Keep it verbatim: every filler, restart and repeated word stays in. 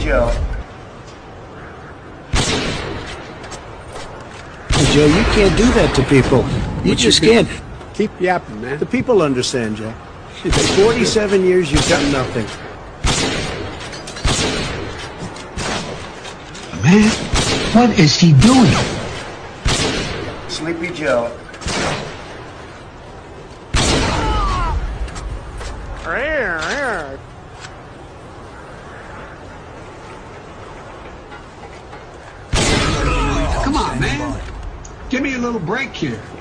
Joe. Joe, you can't do that to people. You What just you can't. Keep yapping, man. The people understand, Jay. Forty-seven years, you've got nothing. Man, what is he doing? Sleepy Joe. Come on, man. Give me a little break here.